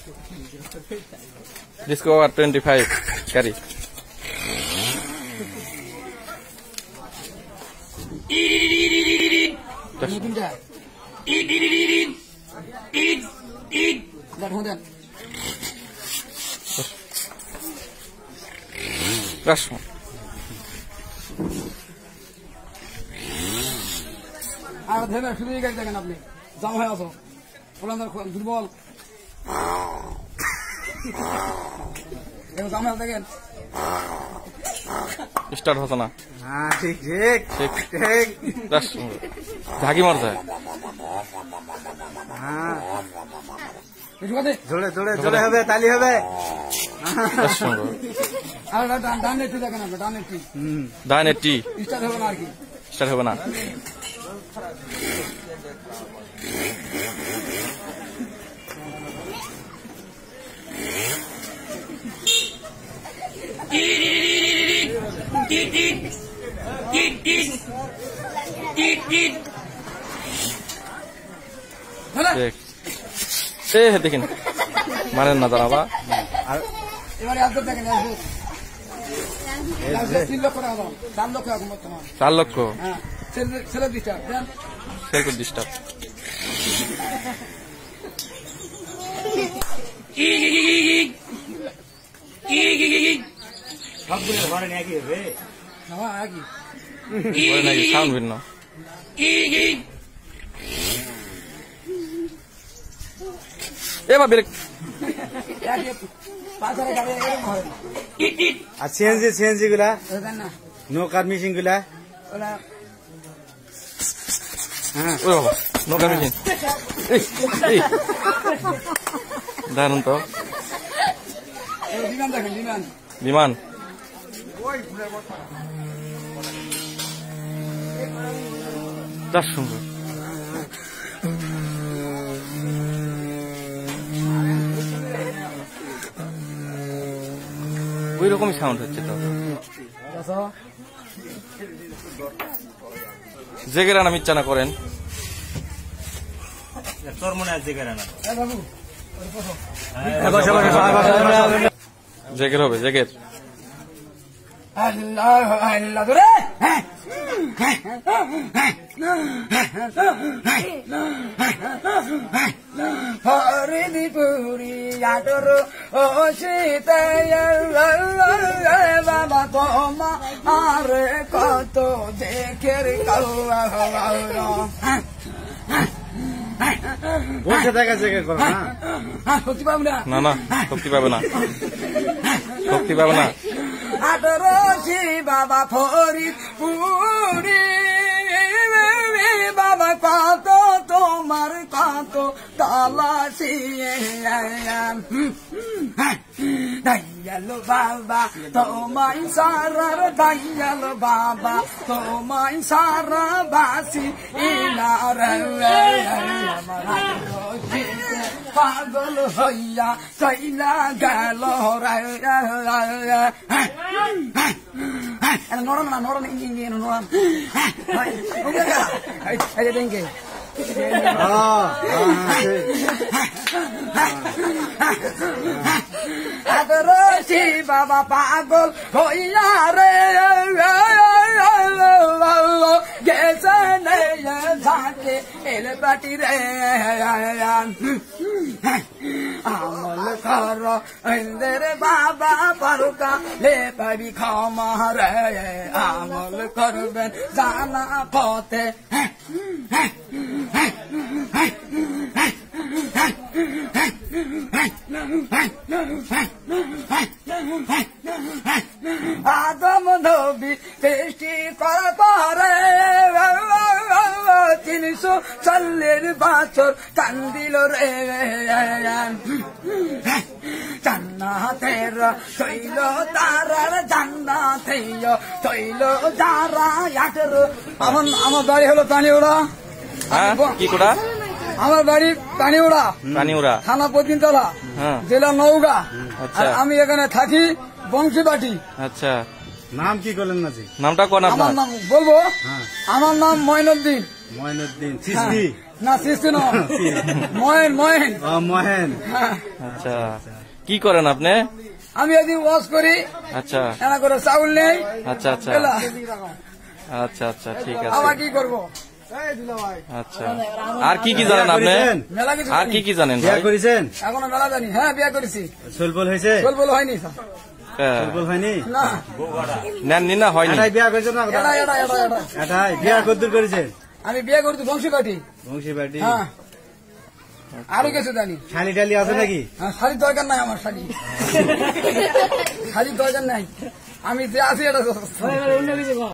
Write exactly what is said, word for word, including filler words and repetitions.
Discover twenty-five carry. Rush. আর ধরে শুরু হয়ে গেছে দেখেন আপনি জাম হয়ে আসো দুর্বল জাম হয়ে দেখেন স্টার্ট হতো না। হ্যাঁ ঠিক ঠিক ঠিক ঠিক ঝাঁকি মার যায়। হ্যাঁ জোরে জোরে জোরে হবে তালি হবে। আর ডান একটু দেখেন আপনি ডান একটু ডান একটি স্টার্ট হবে না আর কি স্টার্ট হবে না। দেখেন মারেন না দাঁড়াবা। এবারে আসবে দেখেন তিন লক্ষ টাকা দাম চার লক্ষ এখন বর্তমান চার লক্ষ। হ্যাঁ ছেলে ডিস্টার্ব দেন ছেলে ডিস্টার্ব সবগুলো ঘরে একই হবে না একই নাকি সাউন্ড ভিন্ন। এবার ব্রেক আর সিএনজি সিএনজি গুলা না নৌকার মেশিন গুলা হ্যাঁ নৌকা মেশিন দারুন তো। বিমান দেখেন বিমান বিমান তার সুন্দর ওই রকমই সাউন্ড হচ্ছে তো। জেগেরা না মিচ্ছা না করেন তোর মনে আছে জেগেরা না জেগের হবে জেগের আল্লাহ আল্লাহ ধরে হরিদি পুরি আটর ও সীতা বাবা তোমা আরে কত দেখের বসে দেখা জেগে করো না শক্তি পাবো না না না শক্তি পাবে না শক্তি পাবে না। আটরশি বাবা ফরিদ পুরি বাবা কত তোমার কত তালাশি দয়াল বাবা তোমায় সারার দয়াল বাবা তোমায় সারা বাসি ইনার পাগল হইয়া চইলা গেল নরম না নরম ইঞ্জিন নরম দেখে রশি বাবা পাগল হইয়া রে গেছে ঝাঁকে এলে পাটি রে আমল কর রে বাবা পরকা লে পাবি ক্ষমা রে আমল করবেন জানা পথে আদম নবী সৃষ্টি কর পরে তিনশো চল্লিশ বছর কান্দিল রে জান্নাতের তৈল তারার জান্নাতে তৈল তারা আটের আমার আমার বাড়ি হলো পানিউড়া। কি কোটা? আমার বাড়ি পানিউড়া পানিউড়া থানা পতিনতলা জেলা নওগাঁ। আর আমি এখানে থাকি বংশীবাটি। আচ্ছা নাম কি করলেন না? নামটা কোন? আমার নাম বলবো, আমার নাম মঈনুদ্দিন। ময়নুদ্দিন চিস্তি না সৃষ্টি নয় মহেন মহেন ও মহেন হ্যাঁ। আচ্ছা কি করেন আপনি? আমি যদি ওয়াশ করি আচ্ছা এনা করে চাউল নেই আচ্ছা আচ্ছা এলা। আচ্ছা আচ্ছা ঠিক আবার আছে কি করবো আচ্ছা আর কি কি জানেন আপনি? মেলা কিছু আর কি কি জানেন বিয়া ভাই? করেছেন? এখনো মেলা জানি হ্যাঁ বিয়ে করেছি সোলপল হয়েছে? বল বল হয়নি স্যার। হ্যাঁ। সোলপল হয়নি? না নেননি না হয়নি? এটাই বিয়া করেছেন না? এটা এটা এটা এটা এটাই বিয়া কদ্দুর করেছেন? আমি বিয়ে করছি বংশী পাটি বংশী বাড়ি। হ্যাঁ আরো কিছু জানি শালি টালি আছে নাকি? হ্যাঁ, শাড়ির দরকার নাই আমার শাড়ি শাড়ির দরকার নাই আমি যে আছি এটা